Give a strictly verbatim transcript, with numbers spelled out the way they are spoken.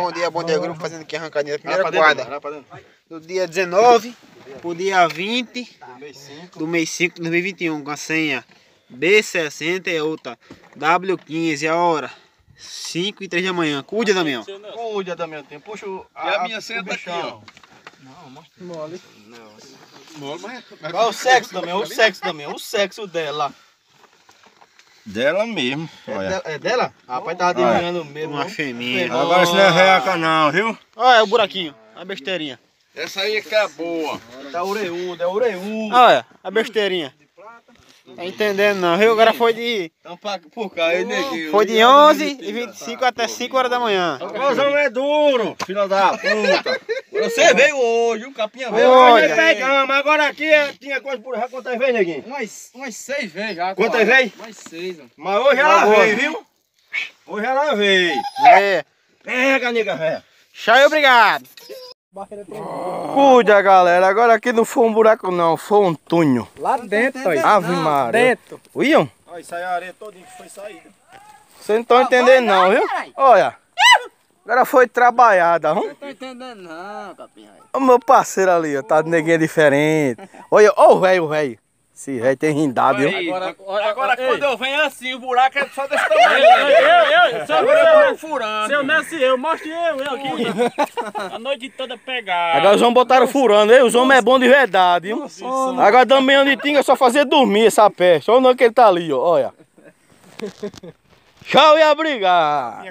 bom dia, bom dia, grupo, fazendo aqui a arrancadinha da primeira quadra. Do dia dezenove pro dia vinte do mês cinco de dois mil e vinte e um, com a senha B sessenta e a outra W quinze, a hora cinco e três da manhã. Cuide, Damião. Cuide, Damião. Puxa a, e a minha senha tá aqui, ó. Não, mostra mole. Mole, mas... Qual é o sexo, Damião? O sexo, Damião. O sexo dela. Dela mesmo. É, Olha. de, é dela? Rapaz, tava adivinhando mesmo. Uma fêmea. Agora isso não é reaca não, viu? Olha o buraquinho, a besteirinha. Essa aí é que é boa. Tá ureúdo, é ureúdo. Olha, a besteirinha. Tá entendendo não, viu? Agora foi de... Então, pra, por cá, aí, neguinho. Foi de onze e vinte e cinco até cinco horas da manhã. O gozão é duro, filha da puta. Você veio hoje, o capinha veio. Olha. Hoje pegamos, agora aqui tinha coisa por já quantas vezes, neguinho? Umas, umas seis vezes já. Quantas vezes? Umas seis, ó. Mas hoje ela veio, viu? Hoje ela veio. É. Pega, nega velha. Tchau e obrigado. Cuida, galera. Agora aqui não foi um buraco, não. Foi um túnel. Lá dentro, aí. Ave Maria. Dentro. Iam? Olha, isso aí é a areia todinha que foi saída. Vocês não estão entendendo, não, viu? Olha. Agora foi trabalhada, viu? Não tô entendendo, não, capinha. O meu parceiro ali, ó. Tá de neguinha diferente. Olha, ó o velho, o velho. Esse velho tem rindado, viu? Agora, olha, Agora ei. quando eu venho assim, o buraco é só desse tamanho. Eu, eu, eu, se eu, Agora se eu eu, tô furando. se eu nasci eu, mostre eu, eu aqui. A noite toda pegar. Agora os homens botaram furando, hein? Os homens é bom de verdade, viu? Agora Damião de Tinga é só fazer dormir essa peste. Olha onde que ele tá ali, ó. Olha. Tchau e obrigado.